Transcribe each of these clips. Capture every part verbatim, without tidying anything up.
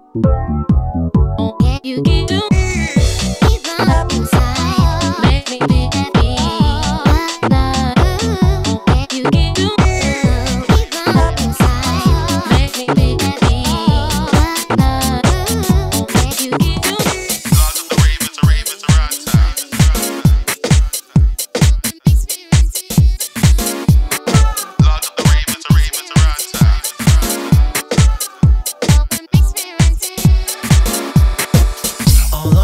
You can do even up inside, make me be happy. You can do even up inside, make me be happy. You can do. Lord of the ravens, the ravens are on time. Lord of the ravens, the ravens are on time. All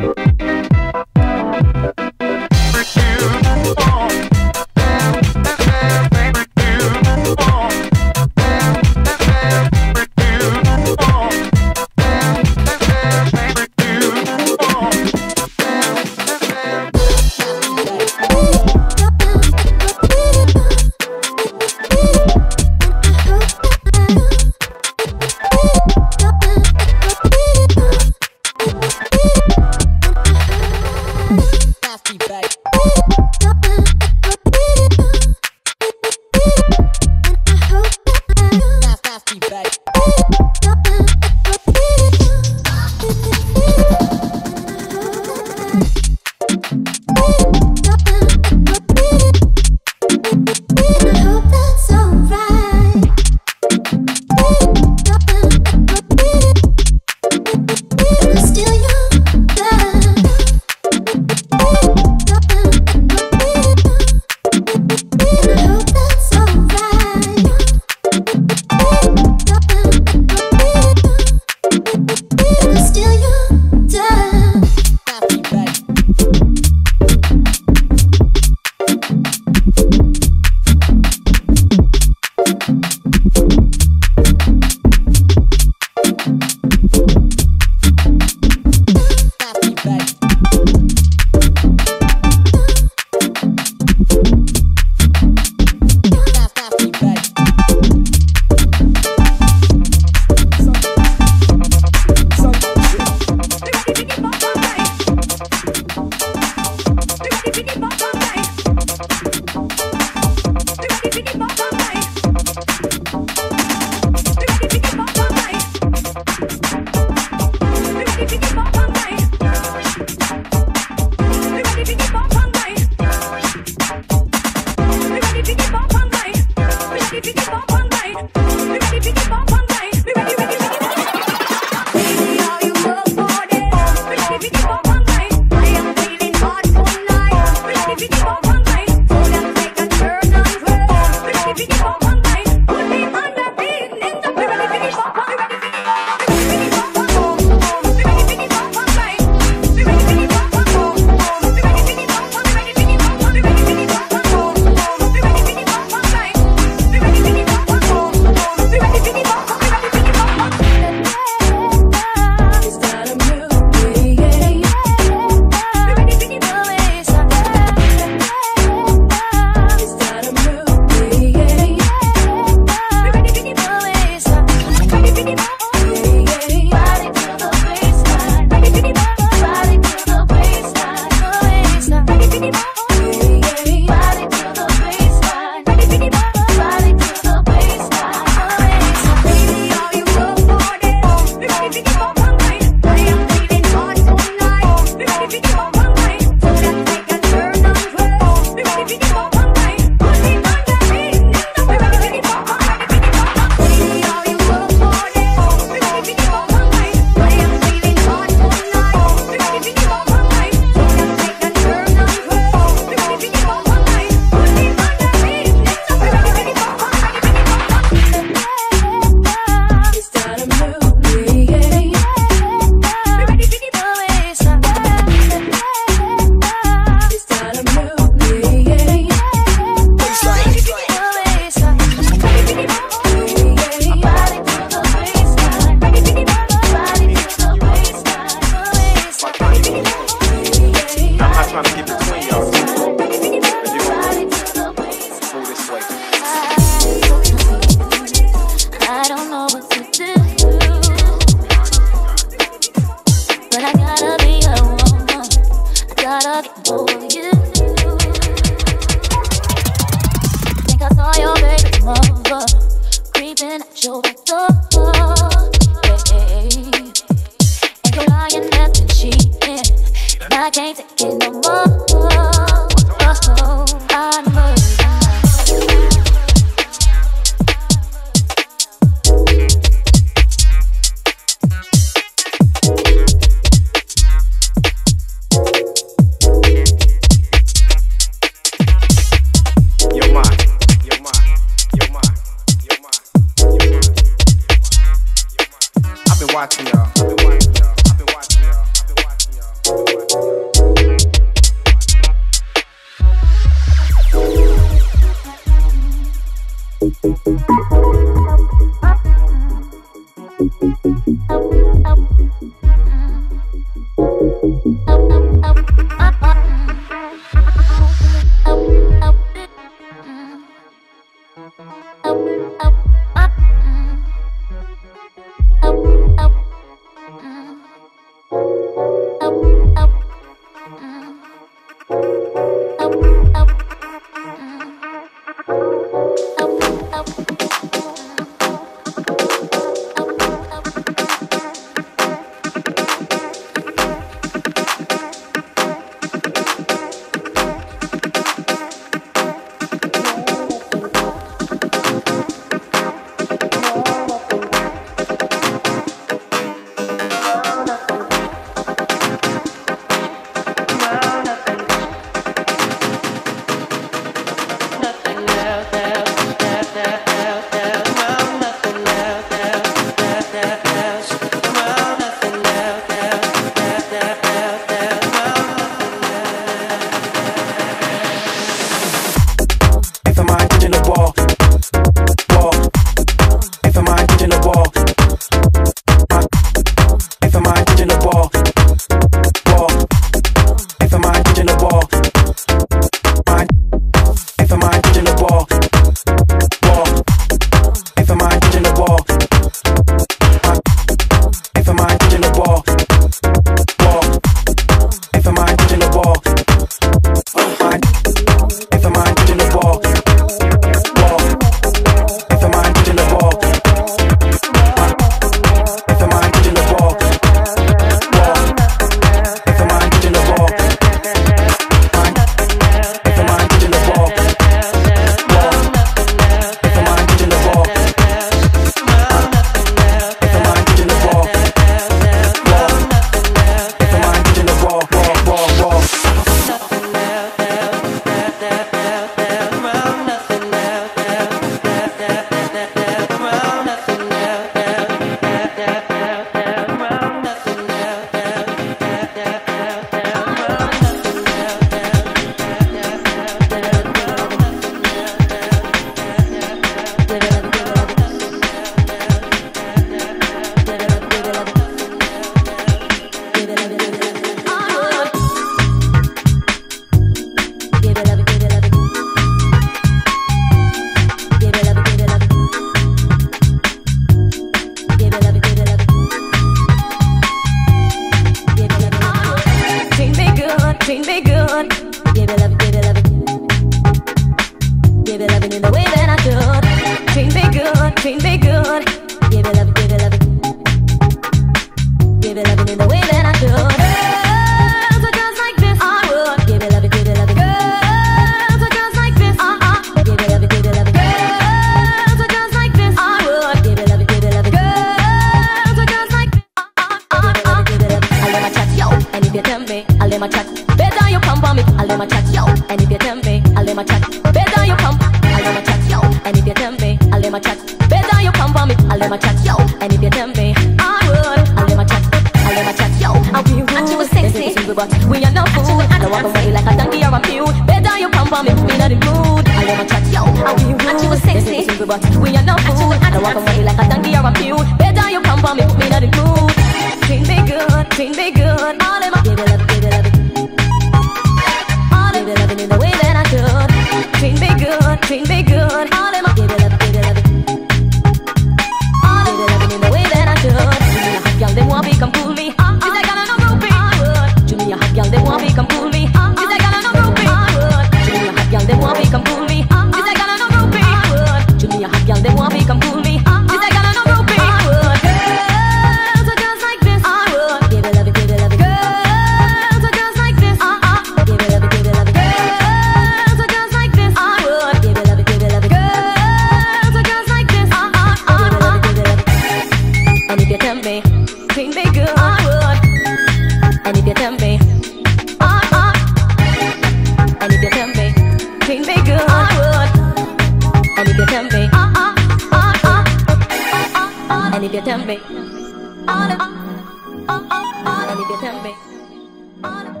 let my chat. Better you come for me, I'll let my chat, yo. And if you tell me, I'll let my chat. Better you come, I'll let my chat, yo. And if you tell me, I'll let my chat. Better you come for me, I'll let my chat, yo. And if you tell me, I would, I'll let my chat. I'll let my chat, yo. I'll be rude. And you was sexy, but we are not fool. I don't walk away like a donkey or a mule. Better you come for me, we not in mood. I'll let my chat, yo. I'll be rude. And you was sexy, but we are not fool. I don't walk away like a donkey or a mule. Better you come for me, we not in mood. Treat me good, treat me good. All in my give it love, give it love. All in the loving in the way that I should. Treat me good, treat me good. All in my give it love, give it love. All in the loving in the way that I should. Give me a hot girl, they want me come pull me. Is that gonna no groupie? Give me a hot girl, they want me come pull me. Is that gonna no groupie? Give me a hot girl, they want me come pull me. Is that gonna no groupie? Give me a hot girl, they want me come pull me. Is that gonna no groupie? Girls are just like this. I would give it love, give it love. Girls are just like this. Uh uh. Give it love, give it love. Girls are just like this. I would give it love, give it love. Girls are just like this. Uh uh uh. Give it love, give it love. And if you tell me, treat me good, I would. And if you tell me, uh uh. And if you tell me, treat me good, I would. And if you tell me, uh uh uh uh. And if you tell me, uh uh uh uh. And if you tell me, uh uh.